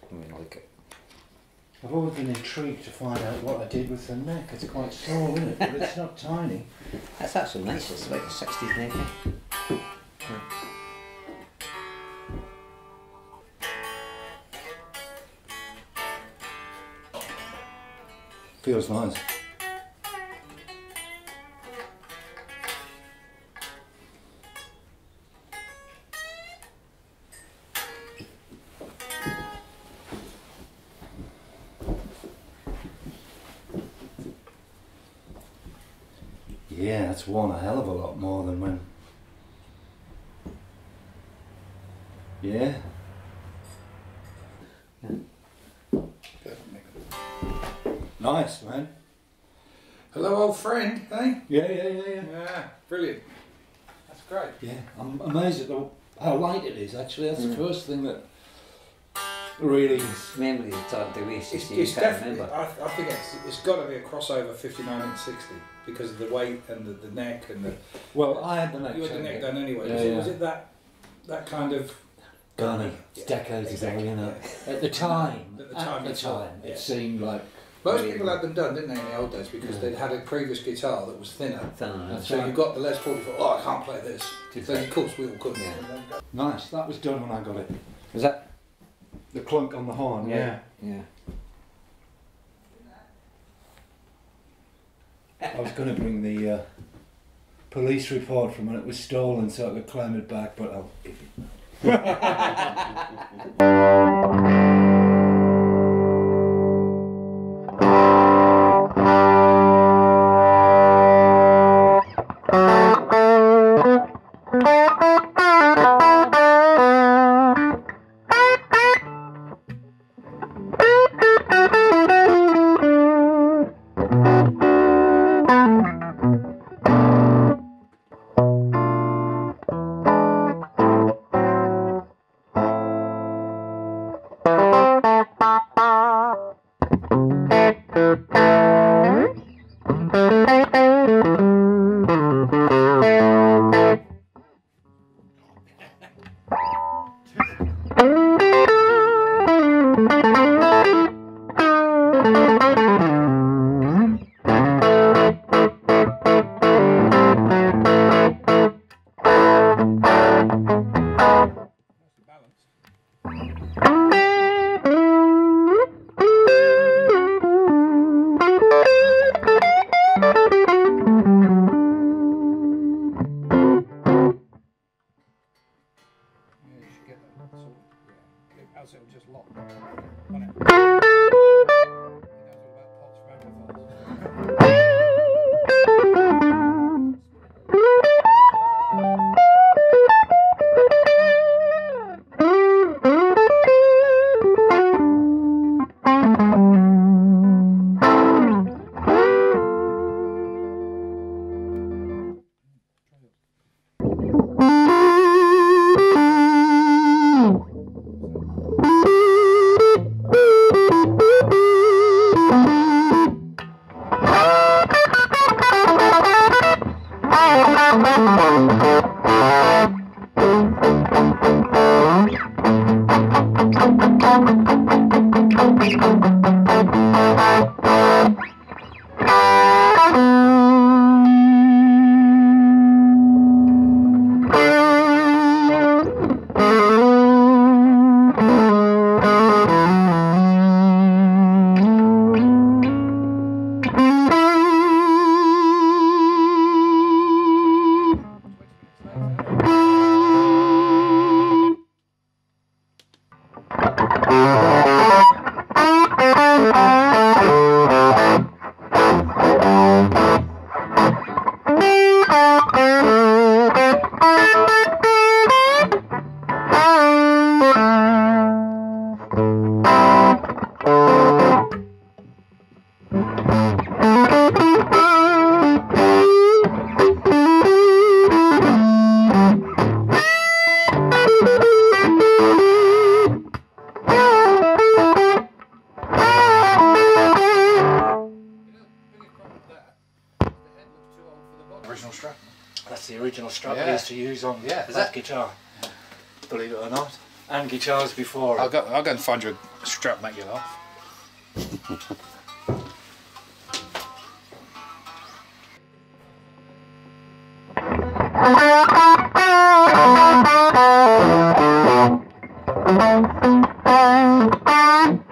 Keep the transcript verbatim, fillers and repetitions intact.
I mean, like it. I've always been intrigued to find out what I did with the neck. It's quite small, isn't it? But it's not tiny. That's actually nice. It's like a sixties neck. Yeah. Feels nice. Yeah, that's worn a hell of a lot more than when. Yeah. Nice, man. Hello, old friend, eh? Yeah, yeah, yeah, yeah. Yeah, brilliant. That's great. Yeah, I'm amazed at the, how light it is, actually. That's Mm. the first thing that really... Memory is the way it's It's, just you it's can't definitely, remember. I, I think it's, it's got to be a crossover fifty-nine and sixty because of the weight and the, the neck and the... Well, I had the neck You had the change. neck done anyway. Yeah, was, it, yeah. was it that that kind of... Gunny. It's Yeah, decades exactly, ago, you know. yeah. At the time, At the time, at the it's time, not, yeah. it seemed like... Most really- people had them done, didn't they, in the old days, because Yeah. they'd had a previous guitar that was thinner. Thinner, That's So right. you got the Les Paul, you thought, oh, I can't play this. Too So fat. of course we all couldn't. Yeah. And then go- Nice, that was done when I got it. Was that? The clunk on the horn, yeah. Yeah. I was going to bring the uh, police report from when it was stolen so I could claim it back, but I'll... Else it'll just lock. Won't it? It knows all about pots for original strap. That's the original strap Yeah. I used to use on Yeah. that guitar, believe it or not, and guitars before. I'll go. I'll go and find you a Strap make you laugh. Thank you.